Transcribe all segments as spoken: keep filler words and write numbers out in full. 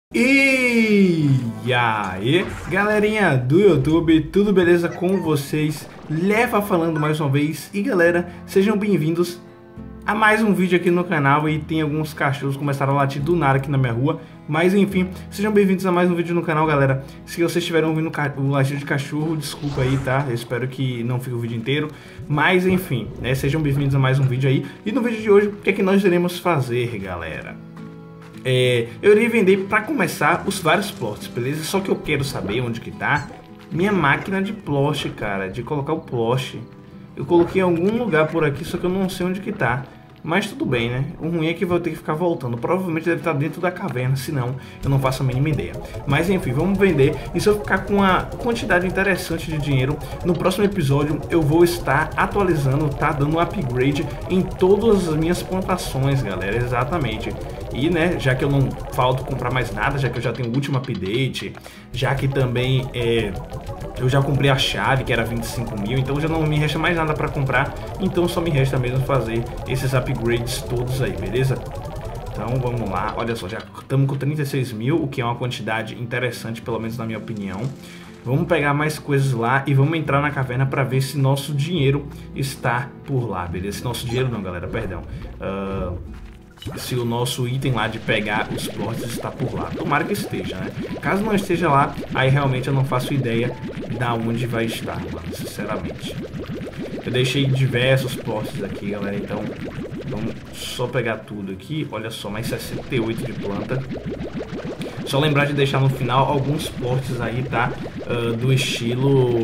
E aí, galerinha do YouTube, tudo beleza com vocês? Leva falando mais uma vez. E galera, sejam bem-vindos a mais um vídeo aqui no canal. E tem alguns cachorros que começaram a latir do nada aqui na minha rua. Mas enfim, sejam bem-vindos a mais um vídeo no canal, galera. Se vocês estiverem ouvindo o latido de cachorro, desculpa aí, tá? Eu espero que não fique o vídeo inteiro. Mas enfim, né? Sejam bem-vindos a mais um vídeo aí. E no vídeo de hoje, o que é que nós iremos fazer, galera? É, eu irei vender para começar os vários plots, beleza? Só que eu quero saber onde que tá minha máquina de plot, cara, de colocar o plot. Eu coloquei em algum lugar por aqui, só que eu não sei onde que tá. Mas tudo bem, né? O ruim é que vou ter que ficar voltando. Provavelmente deve estar dentro da caverna, senão eu não faço a mínima ideia. Mas enfim, vamos vender. E se eu ficar com uma quantidade interessante de dinheiro, no próximo episódio eu vou estar atualizando, tá? Dando um upgrade em todas as minhas plantações, galera. Exatamente. E, né, já que eu não falto comprar mais nada, já que eu já tenho o último update, já que também é, eu já comprei a chave, que era vinte e cinco mil, então já não me resta mais nada para comprar, então só me resta mesmo fazer esses upgrades todos aí, beleza? Então vamos lá, olha só, já estamos com trinta e seis mil, o que é uma quantidade interessante, pelo menos na minha opinião. Vamos pegar mais coisas lá e vamos entrar na caverna para ver se nosso dinheiro está por lá, beleza? Se nosso dinheiro não, galera, perdão. Uh... Se o nosso item lá de pegar os plots está por lá. Tomara que esteja, né? Caso não esteja lá, aí realmente eu não faço ideia da onde vai estar, mano, sinceramente. Eu deixei diversos plots aqui, galera, então vamos só pegar tudo aqui. Olha só, mais sessenta e oito de planta. Só lembrar de deixar no final alguns plots aí, tá? Uh, do estilo...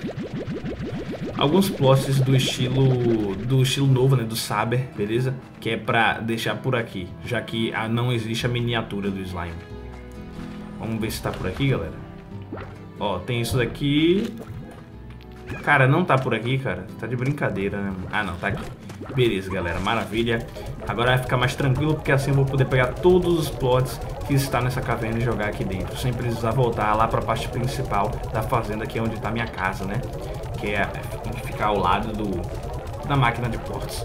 Alguns plots do estilo do estilo novo, né, do Saber, beleza? Que é pra deixar por aqui, já que ah, não existe a miniatura do slime. Vamos ver se tá por aqui, galera. Ó, tem isso daqui. Cara, não tá por aqui, cara. Tá de brincadeira, né? Ah, não, tá aqui. Beleza, galera, maravilha. Agora vai ficar mais tranquilo, porque assim eu vou poder pegar todos os plots que está nessa caverna e jogar aqui dentro, sem precisar voltar lá pra parte principal da fazenda, que é onde tá minha casa, né? Que é ficar ao lado do, da máquina de plots.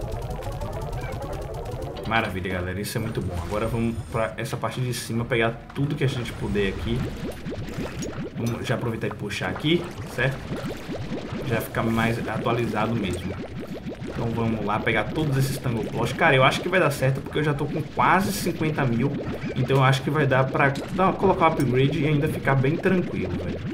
Maravilha, galera, isso é muito bom. Agora vamos pra essa parte de cima, pegar tudo que a gente puder aqui. Vamos já aproveitar e puxar aqui, certo? Já ficar mais atualizado mesmo. Então vamos lá pegar todos esses tangle plots. Cara, eu acho que vai dar certo, porque eu já tô com quase cinquenta mil. Então eu acho que vai dar pra dar, colocar um upgrade e ainda ficar bem tranquilo, velho.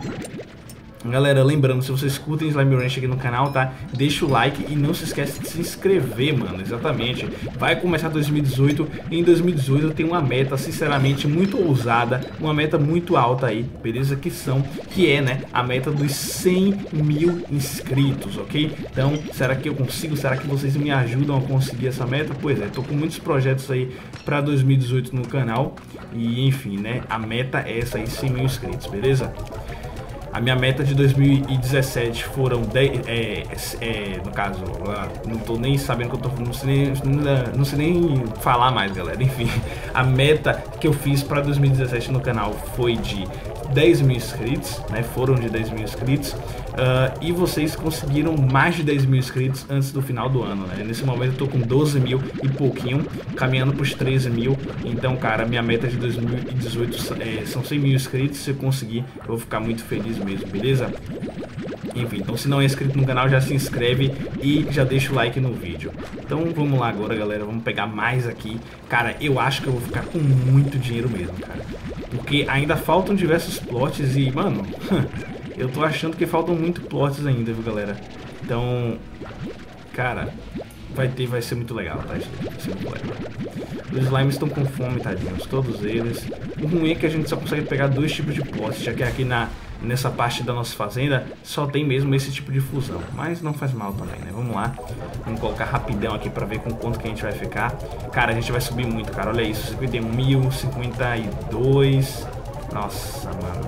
Galera, lembrando, se vocês curtem Slime Ranch aqui no canal, tá? Deixa o like e não se esquece de se inscrever, mano, exatamente. Vai começar dois mil e dezoito e em dois mil e dezoito eu tenho uma meta, sinceramente, muito ousada, uma meta muito alta aí, beleza? Que são, que é, né, a meta dos cem mil inscritos, ok? Então, será que eu consigo? Será que vocês me ajudam a conseguir essa meta? Pois é, tô com muitos projetos aí pra dois mil e dezoito no canal e, enfim, né, a meta é essa aí, cem mil inscritos, beleza? A minha meta de dois mil e dezessete foram dez, é, é, no caso, não tô nem sabendo que eu tô, não sei nem, não sei nem falar mais, galera. Enfim, a meta que eu fiz para dois mil e dezessete no canal foi de dez mil inscritos, né? Foram de dez mil inscritos. Uh, e vocês conseguiram mais de dez mil inscritos antes do final do ano, né? Nesse momento eu tô com doze mil e pouquinho, caminhando para os treze mil. Então, cara, minha meta de dois mil e dezoito é, são cem mil inscritos. Se eu conseguir, eu vou ficar muito feliz mesmo, beleza? Enfim, então se não é inscrito no canal, já se inscreve e já deixa o like no vídeo. Então vamos lá agora, galera, vamos pegar mais aqui. Cara, eu acho que eu vou ficar com muito dinheiro mesmo, cara, porque ainda faltam diversos plots e, mano, eu tô achando que faltam muito plots ainda, viu, galera? Então, cara, vai ter, vai ser muito legal, tá? Vai ser muito legal. Os slimes estão com fome, tadinhos, todos eles. O ruim é que a gente só consegue pegar dois tipos de plots, já que aqui na, nessa parte da nossa fazenda só tem mesmo esse tipo de fusão. Mas não faz mal também, né? Vamos lá. Vamos colocar rapidão aqui pra ver com quanto que a gente vai ficar. Cara, a gente vai subir muito, cara. Olha isso, cinquenta e um mil, cinquenta e dois. Nossa, mano.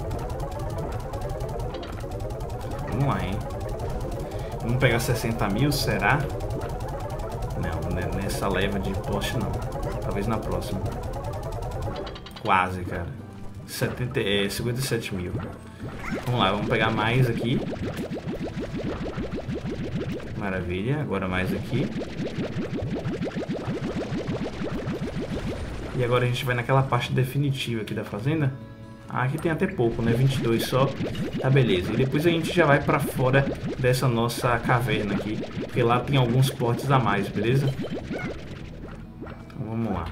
Vamos lá, hein? Vamos pegar sessenta mil, será? Não, nessa leva de poste não. Talvez na próxima. Quase, cara. setenta, é, cinquenta e sete mil. Vamos lá, vamos pegar mais aqui. Maravilha, agora mais aqui. E agora a gente vai naquela parte definitiva aqui da fazenda. Ah, aqui tem até pouco, né? vinte e dois só. Tá, beleza. E depois a gente já vai pra fora dessa nossa caverna aqui. Porque lá tem alguns portes a mais, beleza? Então vamos lá.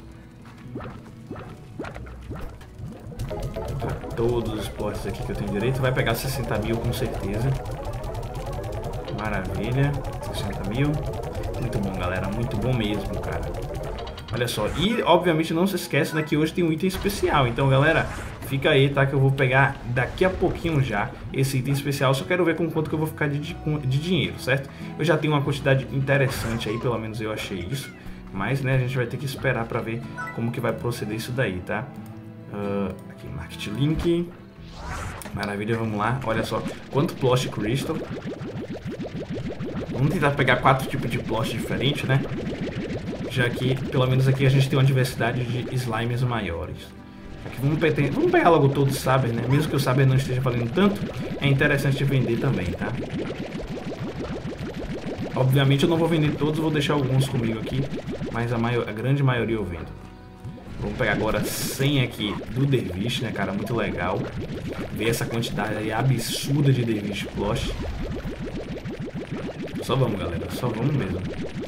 Pra todos os portes aqui que eu tenho direito. Vai pegar sessenta mil com certeza. Maravilha. sessenta mil. Muito bom, galera. Muito bom mesmo, cara. Olha só. E, obviamente, não se esquece, né, que hoje tem um item especial. Então, galera, fica aí, tá? Que eu vou pegar daqui a pouquinho já esse item especial. Só quero ver com quanto que eu vou ficar de, de dinheiro, certo? Eu já tenho uma quantidade interessante aí, pelo menos eu achei isso. Mas, né, a gente vai ter que esperar pra ver como que vai proceder isso daí, tá? Uh, aqui, Market Link. Maravilha, vamos lá. Olha só, quanto Plosh Crystal. Vamos tentar pegar quatro tipos de Plosh diferentes, né? Já que, pelo menos aqui, a gente tem uma diversidade de slimes maiores. Aqui, vamos, pegar, vamos pegar logo todos os Saber, né? Mesmo que o Saber não esteja valendo tanto, é interessante vender também, tá? Obviamente eu não vou vender todos, vou deixar alguns comigo aqui. Mas a, maior, a grande maioria eu vendo. Vamos pegar agora cem aqui do Dervish, né, cara? Muito legal. Ver essa quantidade aí absurda de Dervish Plosh. Só vamos, galera. Só vamos mesmo.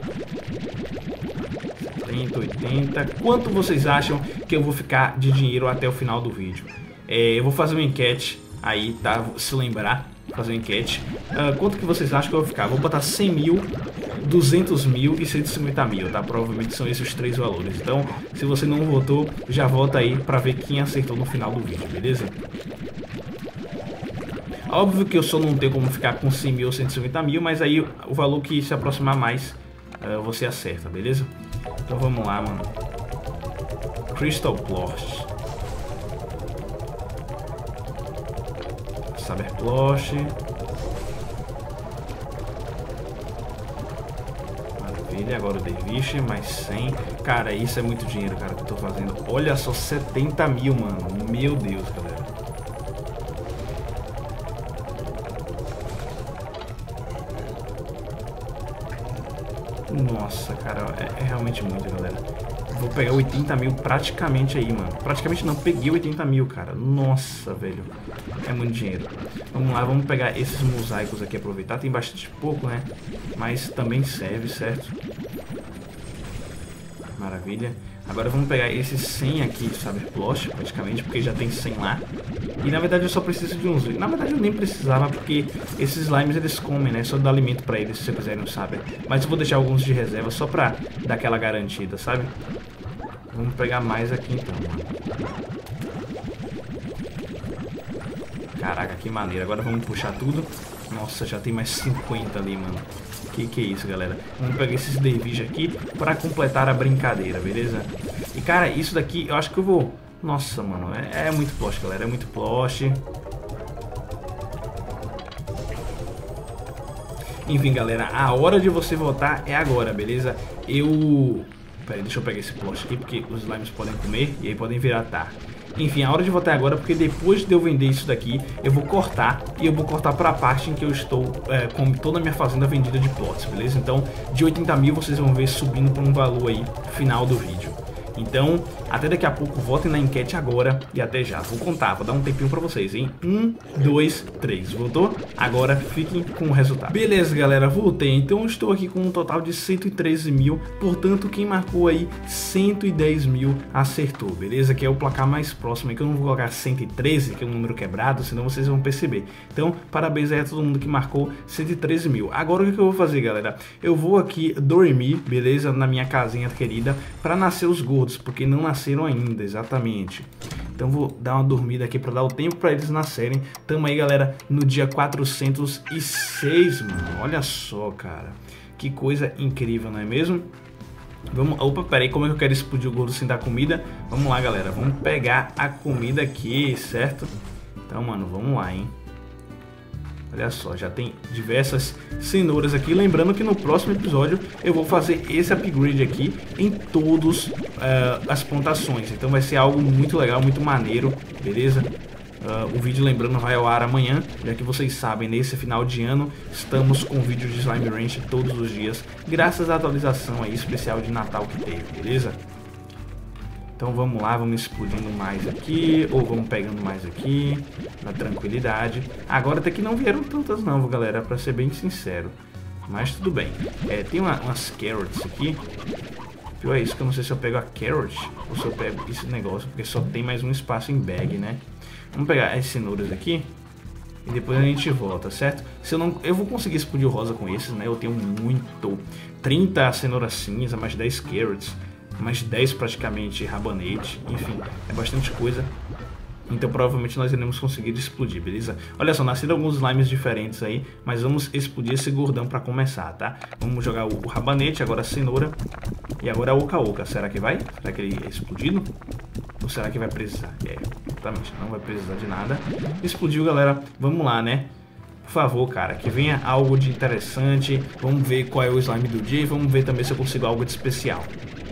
setenta, oitenta. Quanto vocês acham que eu vou ficar de dinheiro até o final do vídeo? É, eu vou fazer uma enquete aí, tá? Se lembrar, fazer uma enquete. Uh, quanto que vocês acham que eu vou ficar? Vou botar cem mil, duzentos mil e cento e cinquenta mil, tá? Provavelmente são esses os três valores. Então, se você não votou, já vota aí pra ver quem acertou no final do vídeo, beleza? Óbvio que eu só não tenho como ficar com cem mil ou cento e cinquenta mil, mas aí o valor que se aproximar mais, uh, você acerta, beleza? Então vamos lá, mano. Crystal Plosh. Saber Plosh. Maravilha, agora o Dervish, mais cem. Cara, isso é muito dinheiro, cara, que eu tô fazendo. Olha só, setenta mil, mano. Meu Deus, galera. Nossa, cara, é, é realmente muito, galera. Vou pegar oitenta mil praticamente aí, mano. Praticamente não, peguei oitenta mil, cara. Nossa, velho. É muito dinheiro. Vamos lá, vamos pegar esses mosaicos aqui, aproveitar. Tem bastante pouco, né? Mas também serve, certo? Maravilha. Agora vamos pegar esses cem aqui, Saber Plosh, praticamente, porque já tem cem lá. E na verdade eu só preciso de uns... Na verdade eu nem precisava, porque esses slimes eles comem, né? Só dá alimento pra eles, se vocês quiserem, sabe? Mas eu vou deixar alguns de reserva só pra dar aquela garantida, sabe? Vamos pegar mais aqui então, mano. Caraca, que maneiro. Agora vamos puxar tudo. Nossa, já tem mais cinquenta ali, mano. Que que é isso, galera? Vamos pegar esses Dervish aqui pra completar a brincadeira, beleza? E, cara, isso daqui, eu acho que eu vou... Nossa, mano, é, é muito Plosh, galera. É muito Plosh. Enfim, galera, a hora de você votar é agora, beleza? Eu... Pera aí, deixa eu pegar esse Plosh aqui, porque os slimes podem comer e aí podem virar tá. Enfim, a hora de votar é agora, porque depois de eu vender isso daqui, eu vou cortar, e eu vou cortar para a parte em que eu estou é, com toda a minha fazenda vendida de plots, beleza? Então, de oitenta mil vocês vão ver subindo para um valor aí, final do vídeo. Então, até daqui a pouco, votem na enquete agora e até já. Vou contar, vou dar um tempinho pra vocês, hein? Um, dois, três. Votou? Agora fiquem com o resultado. Beleza, galera, voltei. Então, eu estou aqui com um total de cento e treze mil. Portanto, quem marcou aí cento e dez mil acertou, beleza? Que é o placar mais próximo aí, que eu não vou colocar cento e treze, que é um número quebrado, senão vocês vão perceber. Então, parabéns aí a todo mundo que marcou cento e treze mil. Agora, o que eu vou fazer, galera? Eu vou aqui dormir, beleza? Na minha casinha querida, pra nascer os gordos, porque não nasceram ainda, exatamente. Então vou dar uma dormida aqui para dar o tempo para eles nascerem. Tamo aí, galera, no dia quatrocentos e seis, mano. Olha só, cara. Que coisa incrível, não é mesmo? Vamos... Opa, peraí, como é que eu quero explodir o gordo sem dar comida? Vamos lá, galera. Vamos pegar a comida aqui, certo? Então, mano, vamos lá, hein? Olha só, já tem diversas cenouras aqui. Lembrando que no próximo episódio eu vou fazer esse upgrade aqui em todas uh, as plantações. Então vai ser algo muito legal, muito maneiro, beleza? Uh, o vídeo, lembrando, vai ao ar amanhã. Já que vocês sabem, nesse final de ano estamos com vídeo de Slime Ranch todos os dias, graças à atualização aí especial de Natal que teve, beleza? Então vamos lá, vamos explodindo mais aqui, ou vamos pegando mais aqui, na tranquilidade. Agora até que não vieram tantas não, galera, pra ser bem sincero. Mas tudo bem. É, tem uma, umas carrots aqui. Pior é isso, que eu não sei se eu pego a carrot ou se eu pego esse negócio, porque só tem mais um espaço em bag, né? Vamos pegar as cenouras aqui e depois a gente volta, certo? Se eu não, eu vou conseguir explodir o rosa com esses, né? Eu tenho muito. trinta cenouras cinza, mais dez carrots, mais dez praticamente rabanete, enfim, é bastante coisa. Então provavelmente nós iremos conseguir explodir, beleza? Olha só, nasceram alguns slimes diferentes aí, mas vamos explodir esse gordão para começar, tá? Vamos jogar o, o rabanete, agora a cenoura e agora a oca-oca. Será que vai? Será que ele é explodido? Ou será que vai precisar? É, exatamente, não vai precisar de nada. Explodiu, galera. Vamos lá, né? Por favor, cara, que venha algo de interessante. Vamos ver qual é o slime do dia e vamos ver também se eu consigo algo de especial.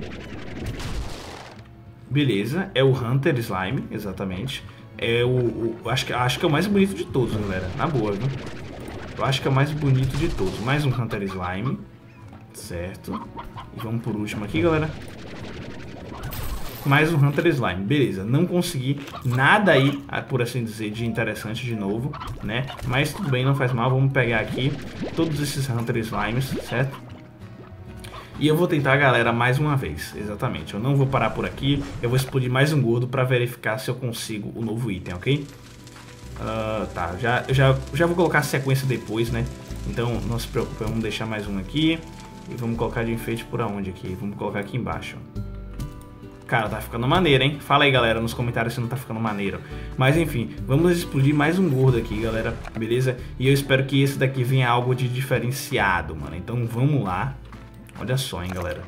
Beleza, é o Hunter Slime, exatamente. É o, o acho que acho que é o mais bonito de todos, galera. Na boa, viu? Eu acho que é o mais bonito de todos. Mais um Hunter Slime, certo? E vamos por último aqui, galera. Mais um Hunter Slime, beleza. Não consegui nada aí, por assim dizer, de interessante de novo, né? Mas tudo bem, não faz mal. Vamos pegar aqui todos esses Hunter Slimes, certo? E eu vou tentar, galera, mais uma vez, exatamente. Eu não vou parar por aqui, eu vou explodir mais um gordo para verificar se eu consigo o novo item, ok? Uh, tá, já, já, já vou colocar a sequência depois, né? Então não se preocupe, vamos deixar mais um aqui. E vamos colocar de enfeite por aonde aqui? Vamos colocar aqui embaixo. Cara, tá ficando maneiro, hein? Fala aí, galera, nos comentários se não tá ficando maneiro. Mas enfim, vamos explodir mais um gordo aqui, galera, beleza? E eu espero que esse daqui venha algo de diferenciado, mano. Então vamos lá. Olha só, hein, galera.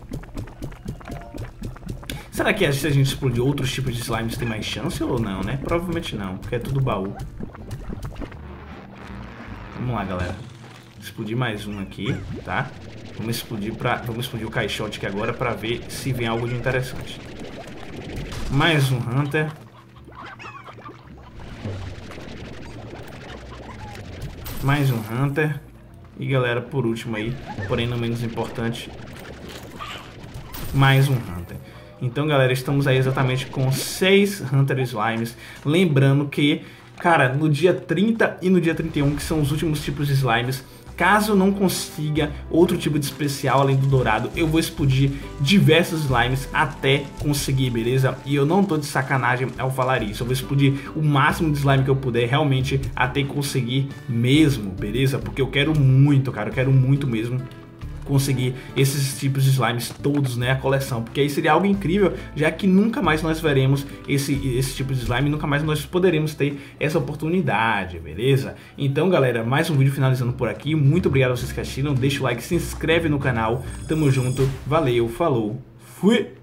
Será que se a gente explodir outros tipos de slimes tem mais chance ou não, né? Provavelmente não, porque é tudo baú. Vamos lá, galera. Explodir mais um aqui, tá? Vamos explodir, pra, vamos explodir o caixote aqui agora pra ver se vem algo de interessante. Mais um Hunter. Mais um Hunter. E galera, por último aí, porém não menos importante, mais um Hunter. Então galera, estamos aí exatamente com seis Hunter Slimes. Lembrando que, cara, no dia trinta e no dia trinta e um, que são os últimos tipos de slimes, caso eu não consiga outro tipo de especial além do dourado, eu vou explodir diversos slimes até conseguir, beleza? E eu não tô de sacanagem ao falar isso, eu vou explodir o máximo de slime que eu puder, realmente, até conseguir mesmo, beleza? Porque eu quero muito, cara, eu quero muito mesmo conseguir esses tipos de slimes todos, né, a coleção, porque aí seria algo incrível, já que nunca mais nós veremos esse, esse tipo de slime, nunca mais nós poderemos ter essa oportunidade, beleza? Então galera, mais um vídeo finalizando por aqui, muito obrigado a vocês que assistiram, deixa o like, se inscreve no canal, tamo junto, valeu, falou, fui!